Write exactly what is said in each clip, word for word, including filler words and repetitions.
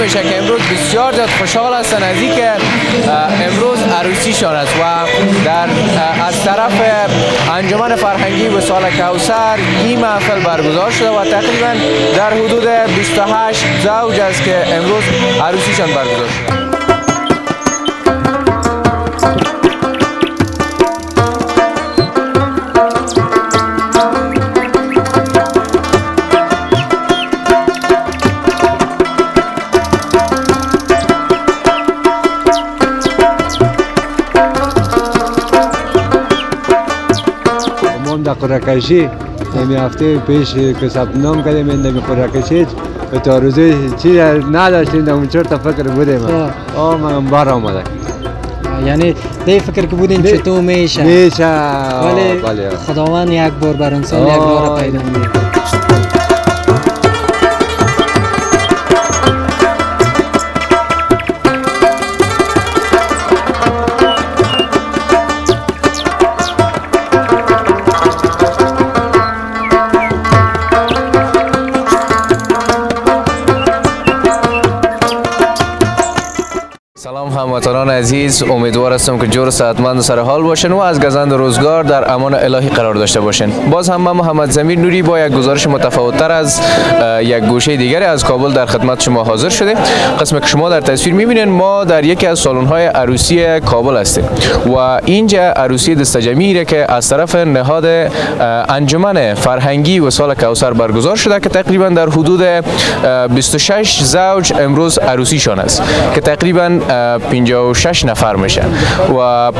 میشه که امروز بسیار زیاد خوشحال هستند از اینکه امروز عروسیشان است و در از طرف انجمن فرهنگی وصال کوثر این محفل برگزار شده و تقریبا در حدود بیست و هشت زوج است که امروز عروسیشان برگزار شده. در قرعه‌کشی نمی هفته پیش که ثبت نام کردیم این نمی قرعه‌کشی به تا روزی چی نداشتیم در اون چهار تا فکر بودیم آه من بار آمده یعنی دی فکر که بودین چطور میشه میشه ولی خداوند یک بار بر انسان یک بار پیدا میکنه. سلام هموطنان عزیز، امیدوار هستم که جور و صحتمند و سر حال باشین و از گزند روزگار در امان الهی قرار داشته باشین. باز هم من محمد ضمیر نوری با یک گزارش متفاوت‌تر از یک گوشه دیگری از کابل در خدمت شما حاضر شده. قسمی که شما در تصویر می‌بینید ما در یکی از سالن‌های عروسی کابل هستیم و اینجا عروسی دستجمعی که از طرف نهاد انجمن فرهنگی وصال کوثر برگزار شده که تقریبا در حدود بیست و شش زوج امروز عروسیشان است که تقریبا پنجاه و شش نفر میشه و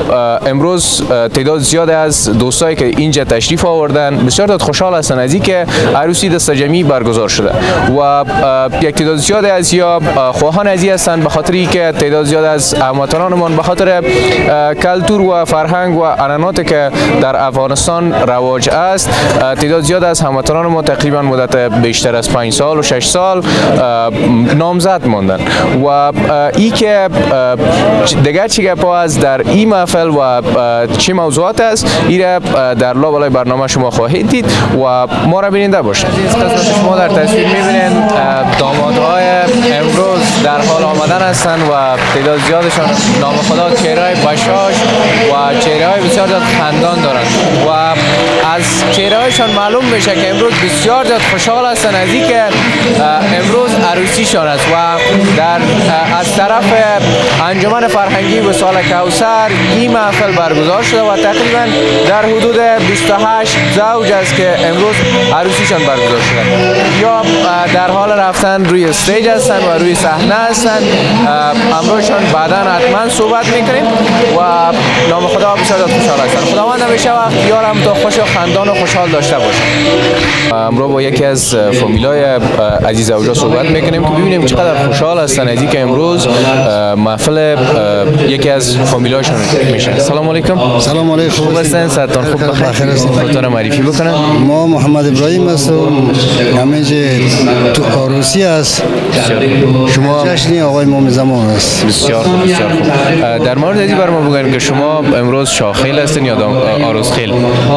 امروز تعداد زیاد از دوستایی که اینجا تشریف آوردن بسیار خوشحال هستند از اینکه عروسی دستجمعی برگزار شده و یک تعداد زیاد از یا خواهان عزیز هستند به خاطر اینکه تعداد زیاد از هموطنانمان به خاطر کلتور و فرهنگ و عنعناتی که در افغانستان رواج است تعداد زیاد از هموطنان ما تقریبا مدت بیشتر از پنج سال و شش سال نامزد ماندن و ای که دیگر چی گپا است در این محفل و چه موضوعات است ایره در لابلای برنامه شما خواهید دید و ما را بیننده باشید. عزیز قسمت شما در تصویر میبینید دامادهای امروز در حال آمدن هستند و تعداد زیادشان نام خدا چهره‌های بشاش و چهره‌های بسیار زیاد خندان دارند و از چهره‌هایشان معلوم میشه که امروز بسیار زیاد خوشحال هستند از اینکه امروز عروسیشان است و در از طرف انجمن فرهنگی وصال کوثر این محفل برگزار شده و تقریبا در حدود بیست و هشت زوج است که امروز عروسیشان برگزار شده یا در حال رفتن روی استیج هستند و روی صحنه هستند. امروزشان بعدا حتما صحبت میکنیم و نام خدا بسیار خوشحال هستند. خداوند همیشه وقت یارم تا خوش و خندان و خوشحال داشته باشه. امروز با یکی از فامیلای عزیز زوجا صحبت میکنیم که ببینیم چقدر خوشحال هستند از اینکه امروز محفل یکی از فامیلاشون میشه. سلام علیکم. سلام علیکم. خوب هستین؟ صحتتون خوب بخیر؟ خودتون معرفی بکنن. ما محمد ابراهیم هستم. همینجا تو عروسی است. شما جشن آقای مومن زمان است. بسیار خوب بسیار خوب. در مورد ازی بر ما بگن که شما امروز شاخیل هستین یا عروس خیل؟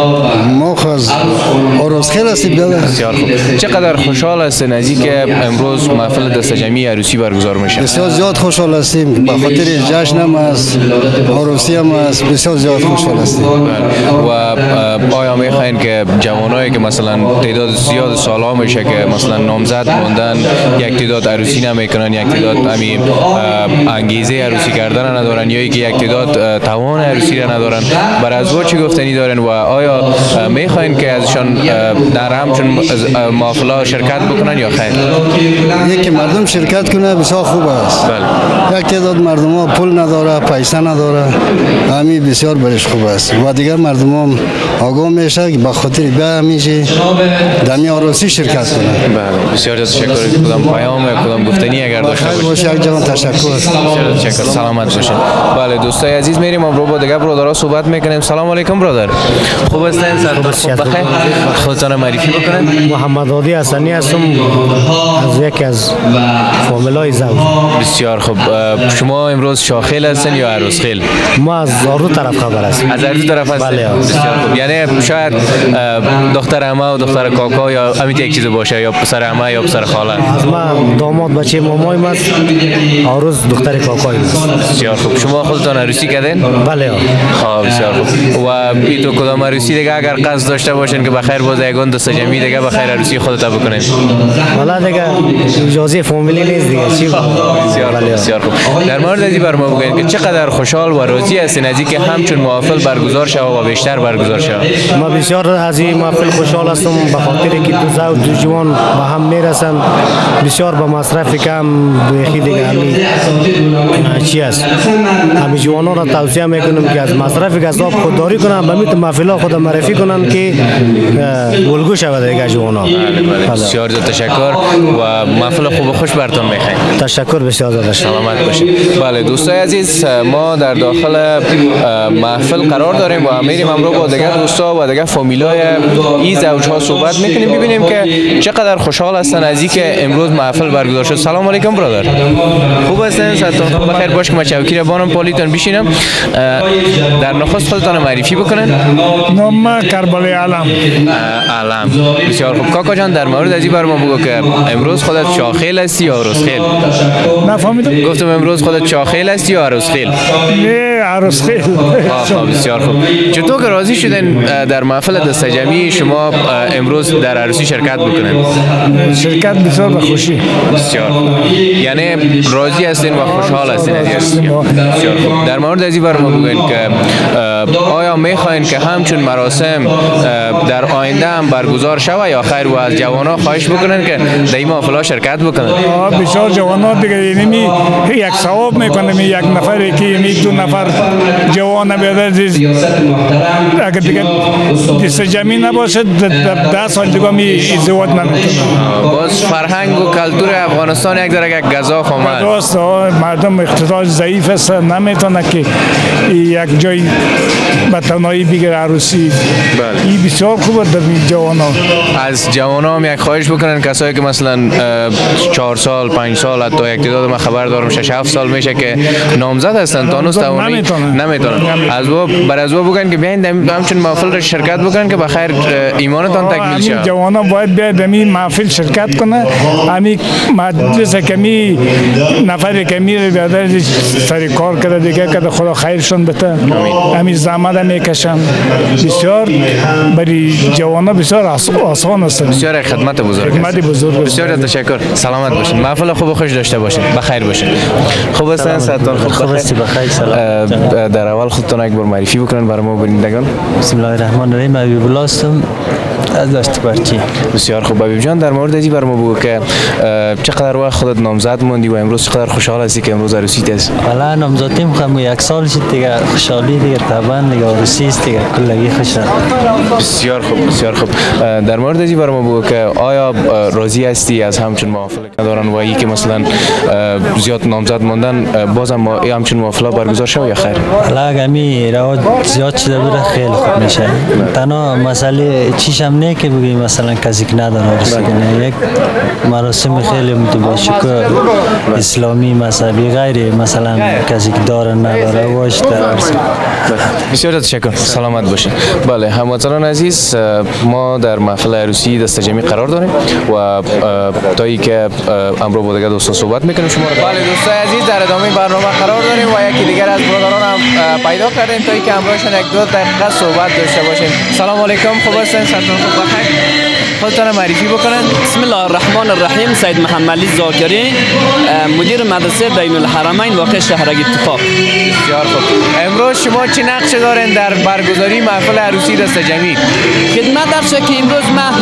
ما خاص عروس خیل هستیم. بسیار خوب. چقدر خوشحال هستین از اینکه امروز محفل دستجمعی عروسی برگزار میشه؟ بسیار زیاد خوشحال هستیم به خاطر جشن هم است عروسی هم است بسیار زیاد خوشحال هستیم. و آیا میخواین که جوانایی که مثلا تعداد زیاد سالها میشه که مثلا نامزد موندن یک تعداد عروسی نمیکنن یک تعداد همین انگیزه عروسی کردن ندارن یا اینکه یک تعداد توان عروسی را ندارن بر ازواج چی گفتنی دارن و آیا میخواین که ازشان در همچون محفل شرکت بکنن یا خیر؟ یکی مردم شرکت کنه بسیار خوب است. بله. یک تعداد مردم ها پول نداره پیسه نداره همین بسیار برش خوب است و دیگر مردم هم آگاه میشه که به خاطر به همیشه دمی عروسی شرکت کنه. بله بسیار تشکر. کدام پیام کدام گفتنی اگر داشته باشید؟ یک جوان تشکر. بسیار تشکر. سلامت باشین. بله دوستای عزیز میریم امروز با دیگر برادرها صحبت میکنیم. سلام علیکم برادر. خوب هستین؟ سلام بخیر. خودتون معرفی بکنید. محمد هادی حسنی هستم از یکی از فامیلای زوج. بسیار خوب. شما امروز شاخیل هستین یا عروس خیل؟ ما از زارو طرف خبر هستیم. از زارو طرف هستین؟ بله. بسیار خوب. یعنی شاید دختر عمه و دختر کاکا یا همین یک چیز باشه یا پسر عمه یا پسر خاله. از ما داماد بچه مامای است، عروس دختر کاکای است. بسیار خوب. شما خودتان عروسی کردین؟ بله. خب بسیار خوب. و ایتو کدام عروسی دیگه اگر قصد داشته باشین که بخیر باز یگان دست جمعی دیگه بخیر عروسی خودت بکنین؟ والا دیگه اجازه فامیلی نیست دیگه چی؟ بسیار خوب. بسیار خوب. در مورد ازی بر ما بگوین که چقدر خوشحال و راضی هستین از اینکه همچون محافل برگزار شود و بیشتر برگزار شود؟ ما بسیار از این محفل خوشحال هستم به خاطر که دو زوج دو جوان به هم میرسن، بسیار به مصرف کم یکی دیگه همین چی است، همین جوانان را توصیه میکنم که از مصرف گزاف خودداری کنن، به میت محفل خود معرفی کنن که الگو شود دیگه جوانان. بسیار زیاد تشکر و محفل خوب و خوش براتون میخوایم. تشکر بسیار زیاد. سلامت باشید. بله دوستای عزیز، ما در داخل محفل قرار داریم و میریم همراه با دیگر دوستا و دیگر فامیلای این زوجها صحبت میکنیم، ببینیم که چقدر خوشحال هستن از اینکه امروز محفل برگزار شد. سلام علیکم برادر. خوب هستین؟ صحتتون بخیر باش که ما چوکی را بانم پالیتون بشینم. در نخست خودتان معرفی بکنن. نام کربلای علم. علم. بسیار خوب. کاکا جان در مورد ازی بر ما بگو که امروز خودت شاخیل هستی یا عروسخیل؟ نفهمیدم. گفتم امروز خودت شاخیل هستی یا عروسخیل؟ نه عروسخیل. آها بسیار خوب. چطور که راضی شدین در محفل دست جمعی شما امروز در عروسی شرکت بکنین؟ شرکت بسیار به خوشی. بسیار یعنی راضی هستین و خوشحال هستین از عروسی. بسیار خوب. در مورد ازی بر ما بگوین که آیا میخواین که همچون مراسم در آینده هم برگزار شود یا خیر و از جوانا خواهش بکنن که در این محفل شرکت بکنن؟ بسیار جوانا دیگه یعنی یک ثواب میکنه، یک نفر که یعنی دو نفر جوان بیاد اگر دیگه دست جمعی نباشه ده سال دیگه می ازدواج نمیکنه. باز فرهنگ و کلتور افغانستان یک درجه یک گزاف آمد. درست، مردم اقتصاد ضعیف است، نمیتونه که یک جای به تنهایی بگیره عروسی. این بسیار خوبه در جوانا. از جوانا هم یک خواهش بکنن کسایی که مثلا چهار سال پنج سال حتی یک تعداد من خبر دارم شش هفت سال میشه که نامزد هستن تا هنوز نمیتونن نمیتونن از و بر از و بگن که بیاین همچون محفل را شرکت بکنن که بخیر ایمانتان تکمیل شه. همین جوانا باید بیاید همین محفل شرکت کنه. همین مجلس کمی نفر کمی بیاد سر کار کرده دیگه که خدا خیرشون بده. همین زحمت میکشن. بسیار برای جوانا بسیار آسان است. بسیار خدمت بزرگ. خدمت بزرگ. بسیار تشکر. سلامت باشین. محفل خوب و خوش داشته باشین. بخیر باشین. خوب هستین؟ صحتتون خوب است؟ بخیر. سلام. در اول خودتون یک بار معرفی بکنن برای ما بینندگان. بسم الله الرحمن الرحیم. حبیب الله هستم از دشت برچی. بسیار خوب. حبیب جان در مورد ازی برای ما بگو که چقدر وقت خودت نامزد موندی و امروز چقدر خوشحال هستی که امروز عروسیت است؟ والا نامزدیم میخوام یک سال شد دیگه، خوشحالی دیگه طبعا دیگه عروسی است دیگه کلگی خوشحال. بسیار خوب بسیار خوب. در مورد ازی برای ما بگو که آیا راضی هستی از همچون محافل دارن و ای که مثلا زیاد نامزد موندن بازم ما همچون محافل برگزار شود یا خیر؟ والا اگه می رواج زیاد شده بره خیلی خوب میشه. تنها مسئله چیش هم نه که بگیم مثلا کسی که نداره عروسی کنه، یک مراسم خیلی متباشکه اسلامی مذهبی غیر مثلا کسی که داره نداره واش در بسیار تشکر. سلامت باشین. بله هموطنان عزیز، ما در محفل عروسی دست جمعی قرار داریم و تا ای که امروز با دیگر دوستان صحبت میکنیم شما. بله دوستان عزیز در ادامه برنامه قرار داریم و یکی دیگر از برادران هم پیدا کردیم تا ای که امروزشون یک دو دقیقه صحبت داشته باشیم. سلام علیکم. خوب هستین؟ صحتتون خوب بخیر؟ خودتان معرفی بکنن. بسم الله الرحمن الرحیم. سید محمد علی زاکری، مدیر مدرسه بین الحرمین واقع شهر اتفاق. بسیار خوب. امروز شما چه نقش دارین در برگزاری محفل عروسی دست جمعی؟ خدمت افشه که امروز من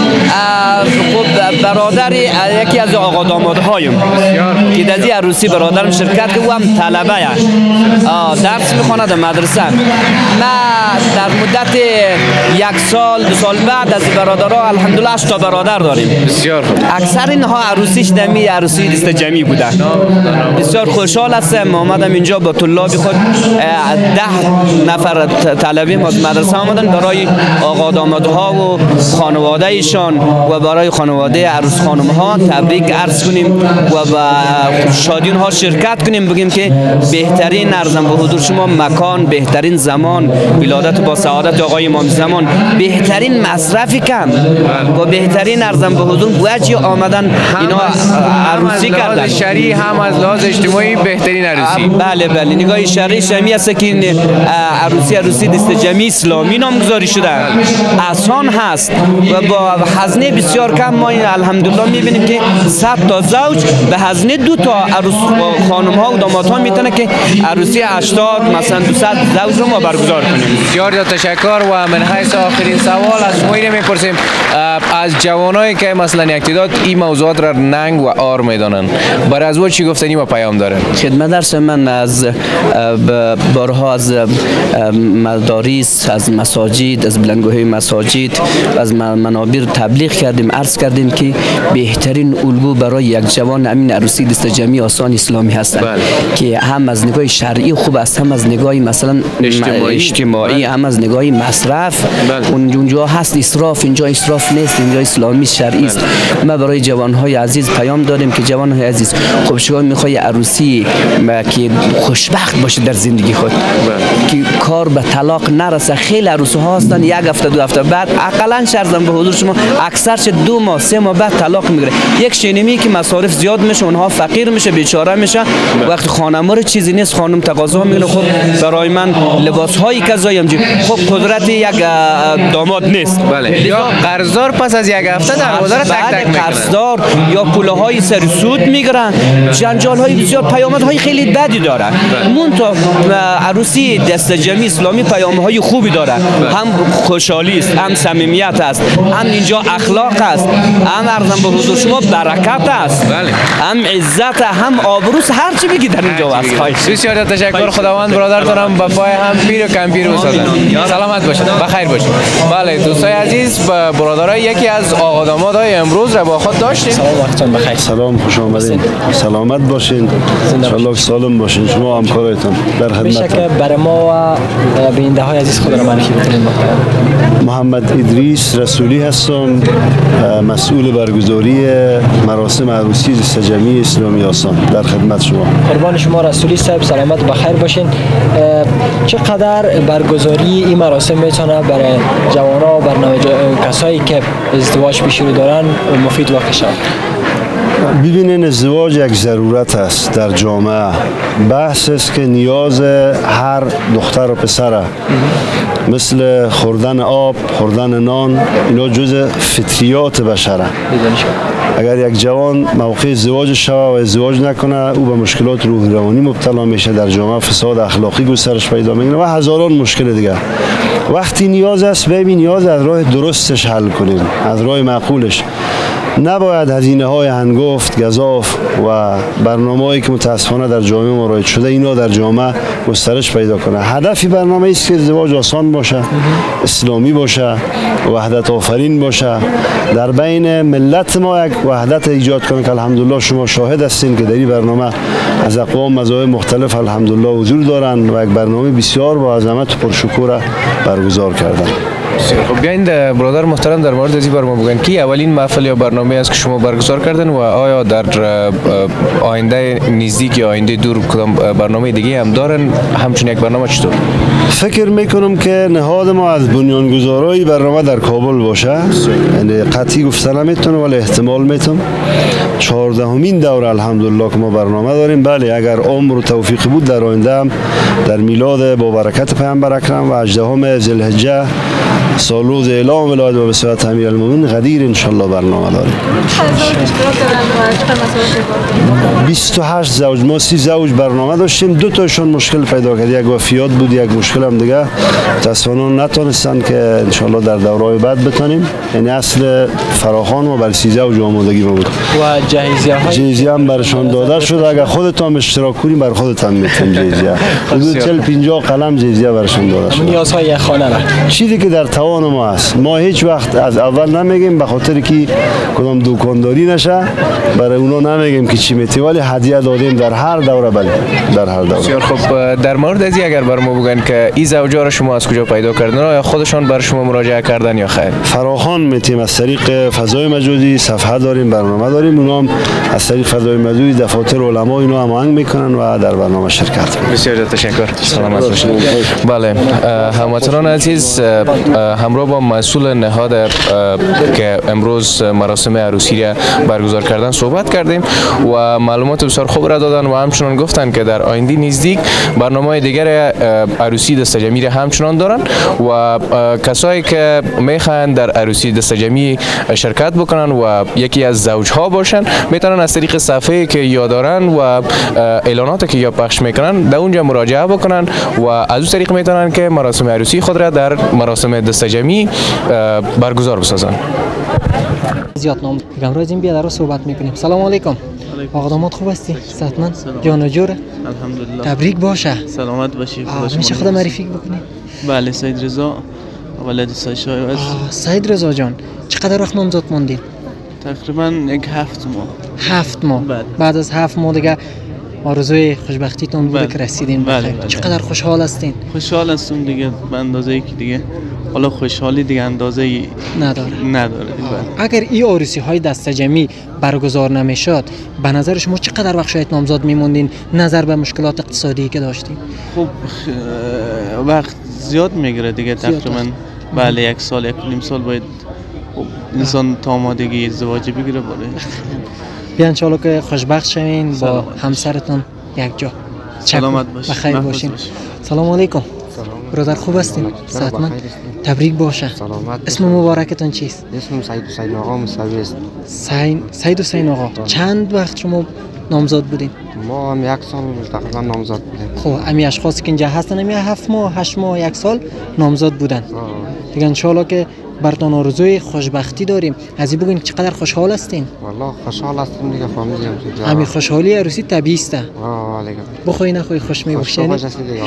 خب برادر یکی از آقا دامادهایم که در این عروسی برادرم شرکت که او هم طلبه درس میخونه در مدرسه. ما در مدت یک سال دو سال بعد از برادرها الحمدلله هشت تا برادر داریم. بسیار خوب. اکثر اینها عروسیش دمی عروسی دست جمعی بوده. بسیار خوشحال هستم آمدم اینجا با طلاب خود ده نفر طلبه مدرسه آمدن برای آقا دامادها و خانواده ایشان و برای خانواده عروس خانم ها تبریک عرض کنیم و با شادی ها شرکت کنیم، بگیم که بهترین ارزم به حضور شما مکان، بهترین زمان، ولادت با سعادت آقای امام زمان، بهترین مصرفی کم و بهترین ارزم به حضور وجه آمدن اینا عروسی کردن. شرعی هم از لحاظ اجتماعی بهترین عروسی. بله بله نگاه شرعی شمی است که این عروسی عروسی دست جمعی اسلامی نامگذاری شده. آسان هست و با هزینه بسیار کم ما این الحمدلله میبینیم که صد تا زوج به هزینه دو تا عروس خانم ها و داماد ها میتونه که عروسی هشتاد مثلا دویست زوج رو ما برگزار کنیم. بسیار تشکر. و من حیث آخرین سوال از شما اینو میپرسیم، از جوانایی که مثلا یک تعداد این موضوعات را ننگ و آر میدانن، برای ازواج چی گفتنی و پیام داره؟ خدمت درس من از بارها از مدارس، از مساجد، از بلندگوهای مساجد، از منابر تبلیغ کردیم، عرض کردیم که بهترین الگو برای یک جوان امین عروسی دست جمعی آسان اسلامی هستند که هم از نگاه شرعی خوب است، هم از نگاه مثلا اجتماعی, اجتماعی هم از نگاه مصرف. اونجا هست اسراف، اینجا اسراف نیست، اینجا اسلامی شرعی است. ما برای جوانهای عزیز پیام داریم که جوانهای عزیز خب شما میخوای عروسی که خوشبخت باشه در زندگی خود، که کار به طلاق نرسه. خیلی عروسی ها هستن یک هفته دو هفته بعد اقلا شرزم به حضور شما اکثرش دو ماه سه ماه بعد طلاق میگیره. یک شینمی که مصارف زیاد میشه، اونها فقیر میشه، بیچاره میشه. وقت خانم‌ها چیزی نیست، خانم تقاضا میگه خب برای من لباس هایی که زایم جی خب قدرت یک داماد نیست. بله. یا قرضدار پس از یک هفته دروازه را تک تک میکنه. قرضدار یا پوله های سر سود میگیرن. جنجال های بسیار، پیامد های خیلی بدی داره. مون تو عروسی دست جمعی اسلامی پیام های خوبی داره. هم خوشحالی است، هم صمیمیت است، هم اینجا اخلاق است، هم ارزم به حضور شما برکت است، بله. هم عزت، هم آبروست، هر چی بگی در اینجا است. بسیار تشکر. خداوند برادرتونم به پای هم پیر و کمپیر بسازد. سلامت باشید، بخیر باشید. بله دوستای عزیز، برادرای یکی از آقا دامادای امروز را با خود داشتیم. سلام وقتتون بخیر. سلام، خوش آمدین. سلامت باشین. ان شاء الله سالم باشین. شما همکارایتون در خدمت. میشه که برای ما و بیننده های عزیز خود را معرفی بکنید؟ محمد ادریس رسولی هستم، مسئول برگزاری مراسم عروسی دست جمعی اسلامی آسان. در خدمت شما. قربان شما رسولی صاحب، سلامت بخیر باشین. چقدر برگزاری این مراسم میتونه برای جوانا و برنامه کسایی که ازدواج پیش رو دارن مفید واقع شود؟ ببینین ازدواج یک ضرورت است در جامعه. بحث است که نیاز هر دختر و پسره، مثل خوردن آب، خوردن نان، اینا جز فطریات بشره. اگر یک جوان موقع ازدواج شوه و ازدواج نکنه، او به مشکلات روحی روانی مبتلا میشه، در جامعه فساد اخلاقی گسترش پیدا میکنه و هزاران مشکل دیگر. وقتی نیاز است، ببین نیاز از راه درستش حل کنیم، از راه معقولش. نباید هزینه های هنگفت، گزاف و برنامه‌ای که متاسفانه در جامعه ما رایج شده اینا در جامعه گسترش پیدا کنه. هدفی برنامه است که ازدواج آسان باشه، اسلامی باشه، وحدت آفرین باشه، در بین ملت ما یک وحدت ایجاد کنه که الحمدلله شما شاهد هستین که در این برنامه از اقوام مذاهب مختلف الحمدلله حضور دارن و یک برنامه بسیار با عظمت و پرشکوه برگزار کردن. خب بیاین برادر محترم در مورد این برنامه بگن که اولین محفل یا برنامه است که شما برگزار کردن و آیا در آینده نزدیک یا آینده دور کدام برنامه دیگه هم دارن؟ همچون یک برنامه چطور؟ فکر میکنم که نهاد ما از بنیانگذارای برنامه در کابل باشه. یعنی قطعی گفتن نمیتونه ولی احتمال میتونم. چهاردهمین دوره الحمدلله که ما برنامه داریم. بله اگر عمر و توفیق بود در آینده هم در میلاد با برکت پیامبر اکرم و هجدهم ذوالحجه سالروز اعلام ولایت و وصایت امیرالمومنین قدیر ان شاء الله برنامه داریم. بیست و هشت زوج، ما سی زوج برنامه داشتیم، دو تاشون مشکل پیدا کرد، یک وفیات بود، یک مشکل هم دیگه متاسفانه نتونستن که ان شاء الله در دوره‌های بعد بتونیم. یعنی اصل فراخوان و بر سی زوج آمادگی بود و جهیزیه های جهیزیه هم برشان داده شد. اگر خودتان اشتراک کنیم بر خودتان میتونیم جهیزیه حدود چهل پنجاه قلم جهیزیه برشان داده شد. نیازهای خانه را چیزی که در توان ما است ما هیچ وقت از اول نمیگیم، به خاطر که کدام دکانداری نشه برای اونا نمیگیم که چی میتی، ولی هدیه دادیم در هر دوره. بله در هر دوره. بسیار خب. در مورد از اگر بر ما بگن که این زوجا را شما از کجا پیدا کردن، یا خودشان بر شما مراجعه کردن یا خیر؟ فراخوان میتیم از طریق فضای مجازی، صفحه داریم، برنامه داریم، اونا هم از طریق فضای مجازی دفاتر علما اینا هم آهنگ میکنن و در برنامه شرکت میکنن. بسیار تشکر. سلامت باشید. بله هموطنان عزیز، همراه با مسئول نهاد که امروز مراسم عروسی را برگزار کردن صحبت کردیم و معلومات بسیار خوب را دادن و همچنان گفتن که در آینده نزدیک برنامه دیگر عروسی دستجمعی را همچنان دارن و کسایی که میخوان در عروسی دستجمعی شرکت بکنن و یکی از زوجها باشن میتونن از طریق صفحه که یا دارن و اعلاناتی که یا پخش میکنن در اونجا مراجعه بکنن و از اون طریق میتونن که مراسم عروسی خود را در مراسم دستجمعی برگزار بسازن. زیاد نام دیگه روز این بیادر رو صحبت میکنیم. سلام علیکم. آقا داماد خوب هستی؟ صحتمند؟ جان و جوره؟ الحمدلله. تبریک باشه. سلامت باشی. میشه خود معرفی بکنی؟ بله، سید رضا ولد سایشای است. سید رضا جان چقدر وقت نامزد موندین؟ تقریبا یک هفت ماه. هفت ماه. بله. بعد از هفت ماه دیگه آرزوی خوشبختیتون بوده که رسیدین بله. بخیر. بله. چقدر خوشحال هستین؟ خوشحال هستم دیگه به اندازه‌ای که دیگه حالا خوشحالی دیگه اندازه‌ای نداره. نداره دیگه. بله. اگر این عروسی های دستجمعی برگزار نمیشد به نظر شما چقدر وقت شاید نامزد میموندین نظر به مشکلات اقتصادی که داشتین؟ خب وقت زیاد میگیره دیگه تقریبا. بله یک سال یک نیم سال باید انسان تا آمادگی ازدواج بگیره. بالا بیا انشالله که خوشبخت شوین با همسرتون یک جا. سلامت باشین. بخیر باشین. سلام علیکم. برادر خوب هستین؟ صحتمند؟ تبریک باشه. سلامت. اسم مبارکتون چیست؟ اسمم سعید حسین آقا موسوی است. سعید سعید حسین آقا. چند وقت شما نامزد بودین؟ ما هم یک سال تقریبا نامزد بودیم. خب امی اشخاصی که اینجا هستن امی هفت ماه هشت ماه یک سال نامزد بودن. دیگه انشالله که براتون آرزوی خوشبختی داریم. از این بگین چقدر خوشحال هستین؟ والله خوشحال هستم دیگه فامیلی هم تو. همین خوشحالی عروسی طبیعی است. آه دیگه. بخوای نخوای خوش میباشین. خوش هستی دیگه.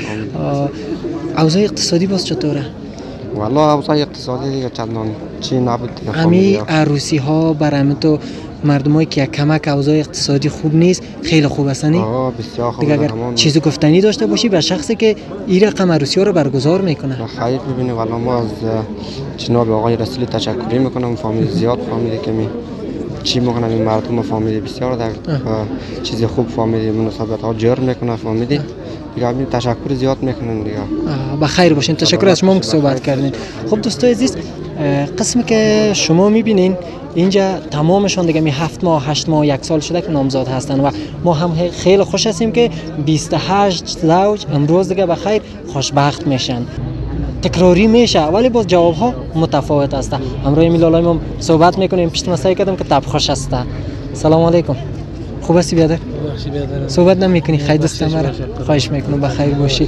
اوضاع اقتصادی باز چطوره؟ والله اوضاع اقتصادی دیگه چندان چی نبود دیگه. همین عروسی ها برای تو مردمایی که کمک اوضاع اقتصادی خوب نیست خیلی خوب هستن. آه بسیار خوب. دیگه اگر چیزی گفتنی داشته باشی به شخصی که این رقم عروسی ها رو برگزار میکنه. خیر ببینید والله ما از جناب آقای رسولی تشکری میکنم. فامیل زیاد فامیلی که می چی میکنم این مردم فامیلی بسیار در چیز خوب فامیلی مناسبت ها جور میکنه فامیلی. دیگه همین تشکر زیاد میکنم دیگه. بخیر باشین. تشکر از شما که صحبت کردین. خب دوستای عزیز قسمی که شما میبینین اینجا تمامشون دیگه می هفت ماه هشت ماه یک سال شده که نامزد هستن و ما هم خیلی خوش هستیم که بیست و هشت زوج امروز دیگه بخیر خوشبخت میشن. تکراری میشه ولی باز جواب ها متفاوت است. همراه میلالای ما صحبت میکنیم. پیش مسایی کردم که تب خوش است. سلام علیکم. خوب هستی بیادر؟ بخشی بیادر. صحبت نمیکنی خیلی دست مرا خواهش میکنم بخیر باشی.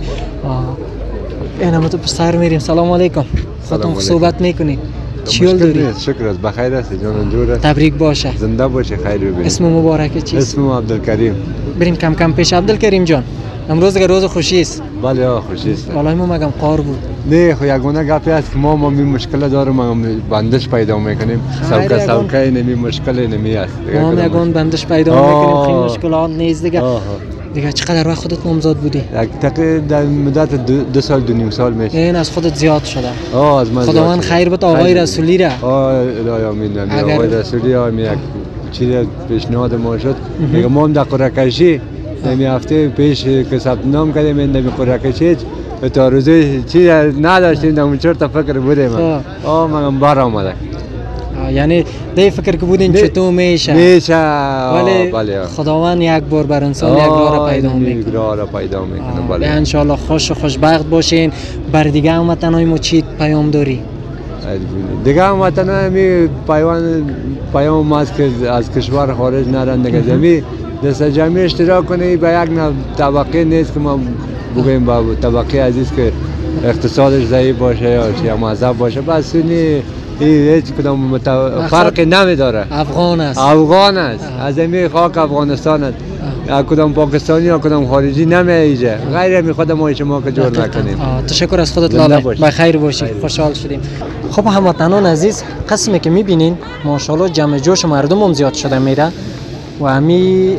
اینا ما تو پسر میریم. سلام علیکم. خودتون صحبت میکنی؟ چی حال داری؟ شکر است بخیر است جان جور است. تبریک باشه. زنده باشه خیر ببینید. اسم مبارک چیست؟ اسمم عبدالکریم. بریم کم کم پیش. عبدالکریم جان امروز که روز خوشی است. بله آ خوشی است. والله ما مگم قار بود. نه خو یگونه گپی است که ما ما می مشکل داریم ما بندش پیدا میکنیم. سوکا سوکا نمی مشکل نمی است. ما یگون بندش پیدا میکنیم خیلی مشکلات نیست دیگه. دیگه چقدر وقت خودت نامزد بودی؟ یک تقریبا در مدت دو, دو سال دو نیم سال میشه. این از خودت زیاد شده. آه از من. خداوند خیر بده آقای رسولی را. آه الهی آمین. آقای رسولی آمین یک چیزی پیشنهاد ما شد. میگم ما هم در قرعه کشی نمی هفته پیش که ثبت نام کردیم این نمی قرعه کشی تا روزی چی نداشتیم در اون چرت فکر بودیم. آه من بار آمده. یعنی دی فکر که بودین چطور میشه میشه ولی خداوند یک بار بر انسان یک راه پیدا میکنه. یک راه پیدا میکنه. بله ان شاء الله خوش و خوشبخت باشین. بر دیگه هموطنای ما چی پیام داری؟ دیگه هموطنای می پیام پیام ما که از کشور خارج نرن دیگه زمین دست جمعی اشتراک کنه. به یک طبقه نیست که ما بگیم با طبقه عزیز که اقتصادش ضعیف باشه یا چی مذهب باشه بس نی هیچ کدام فرقی نمیداره. افغان است. افغان است. از این خاک افغانستان است. کدام پاکستانی یا کدام خارجی نمیایجه. غیر می خود ما شما که جور نکنیم. تشکر از خودت لاله. بخیر باشی. خوشحال شدیم. خب هموطنان عزیز قسمی که میبینین ماشاءالله جمع جوش مردم هم زیاد شده میره و همی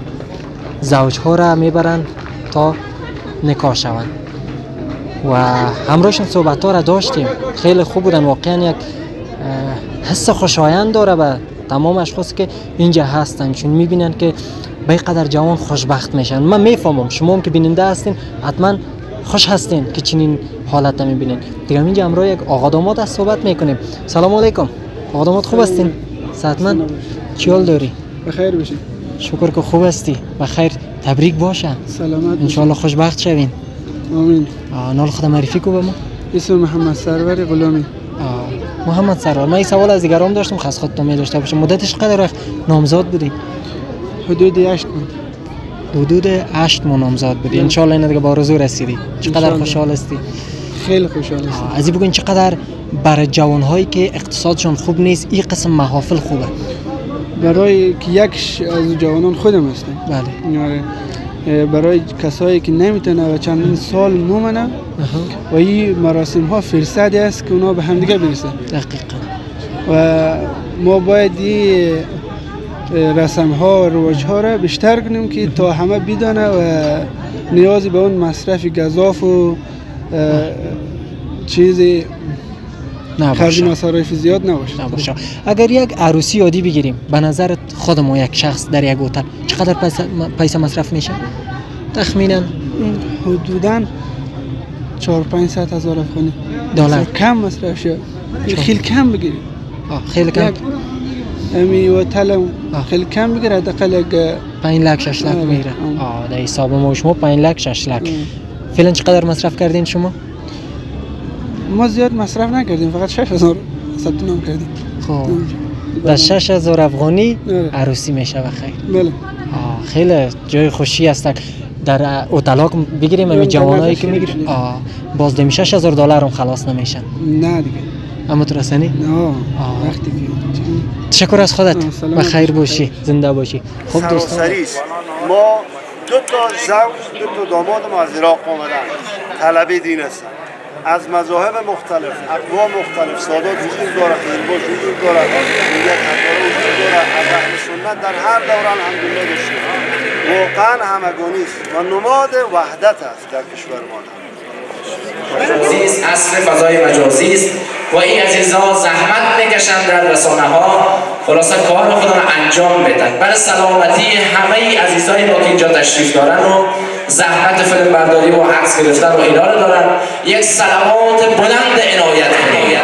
زوج ها را میبرن تا نکاح شوند و همراهشون صحبت ها را داشتیم. خیلی خوب بودن. واقعا یک حس خوشایند داره به تمام اشخاصی که اینجا هستن چون میبینن که به قدر جوان خوشبخت میشن. من میفهمم شما هم که بیننده هستین حتما خوش هستین که چنین حالت میبینین. دیگه اینجا امروز یک آقا داماد از صحبت میکنیم. سلام علیکم. آقا داماد خوب هستین؟ صحتمند؟ چی حال داری؟ بخیر باشین. شکر که خوب هستی. بخیر. تبریک باشه. سلامت. ان شاء الله خوشبخت شوین. آمین. نام خود معرفی کو به ما. اسم محمد سرور غلامی. محمد سرور، من این سوال از دیگران داشتم، خاص خودتون می داشته باشم. مدتش قدر وقت نامزاد بودی؟ حدود هشت ماه. حدود هشت ماه نامزاد بودی. ان شاء الله این دیگه به آرزو رسیدی. چقدر خوشحال هستی؟ خیلی خوشحال هستم. از این بگین چقدر برای جوانهایی که اقتصادشون خوب نیست این قسم محافل خوبه؟ برای که یک از جوانان خودم هستم. بله. برای کسایی که نمیتونه و چندین سال مومنه و این مراسم ها فرصتی است که اونا به همدیگه برسن. دقیقاً. و ما باید این رسم ها و رواج ها را بیشتر کنیم که تا همه بدانه و نیازی به اون مصرف گزاف و چیزی خرج مصارف زیاد نباشه. نباشه. اگر یک عروسی عادی بگیریم به نظر خود ما یک شخص در یک هتل چقدر پیسه مصرف میشه؟ تخمینا حدوداً چهار پنجصد هزار افغانی دلار. کم مصرف شه. خیلی کم بگیریم. آه خیلی کم. امی هتل خیلی کم بگیره حداقل یک پنج لک شش لک میره. آه در حساب ما شما پنج لک شش لک. فعلا چقدر مصرف کردین شما؟ ما زیاد مصرف نکردیم، فقط شش هزار ثبت نام کردیم. خب در شش هزار افغانی عروسی میشه بخیر. بله. آه خیلی جای خوشی است. در هتل‌ها بگیریم همین جوانایی که میگیرن آه باز دمی شش هزار دلار هم خلاص نمیشن. نه دیگه. اما تو رسانی؟ نه. وقتی تشکر از خودت. بخیر باشی، زنده باشی. خب دوستان ما دو تا زوج، دو تا داماد ما از عراق آمدن. طلبه دین هستن. از مذاهب مختلف، اقوام مختلف، سادات وجود داره، خیرباش وجود داره، ملیت هزاره وجود داره، از اهل سنت در هر دوره الحمدلله داشته. واقعا همگانی است و نماد وحدت است در کشور ما. مجازی است، عصر فضای مجازی است و این عزیزان زحمت میکشن در رسانه ها، خلاصه کار خود را انجام بدن برای سلامتی همه عزیزای ما که اینجا تشریف دارن و زحمت فیلم برداری و عکس گرفتن و اینا رو دارن. یک سلامات بلند عنایت کنید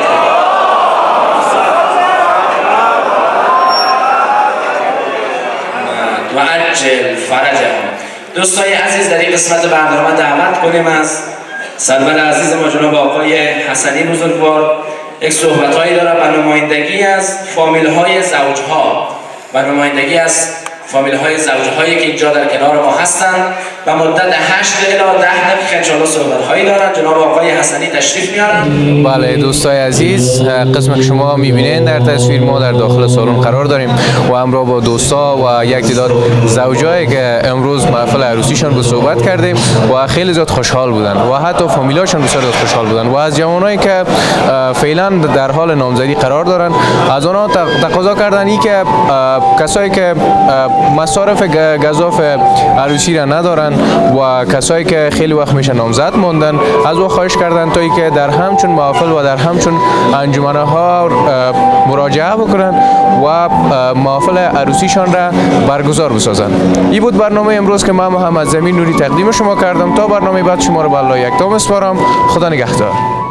و عجل فرجهم. دوستای عزیز در این قسمت برنامه دعوت کنیم از سرور عزیز ما جناب آقای حسنی بزرگوار یک صحبت‌هایی داره به نمایندگی از فامیل‌های زوج‌ها و نمایندگی از فامیل‌های زوج‌هایی که اینجا در کنار ما هستند و مدت هشت الی ده دقیقه انشاءالله صحبت‌هایی دارن. جناب آقای حسنی تشریف میارن. بله دوستای عزیز، قسم که شما می‌بینید در تصویر ما در داخل سالن قرار داریم و همراه با دوستا و یک تعداد زوجایی که امروز محفل عروسیشان به صحبت کردیم و خیلی زیاد خوشحال بودن و حتی فامیلاشون بسیار زیاد خوشحال بودن و از جوانایی که فعلا در حال نامزدی قرار دارن از آنها تقاضا کردن ای که کسایی که مصارف گزاف عروسی را ندارن و کسایی که خیلی وقت میشه نامزد موندن از او خواهش کردن تا ای که در همچون محافل و در همچون انجمنه ها مراجعه بکنن و محافل عروسیشان را برگزار بسازن. این بود برنامه امروز که من محمد زمین نوری تقدیم شما کردم. تا برنامه بعد شما را به الله یکتا میسپارم. خدا نگهدار.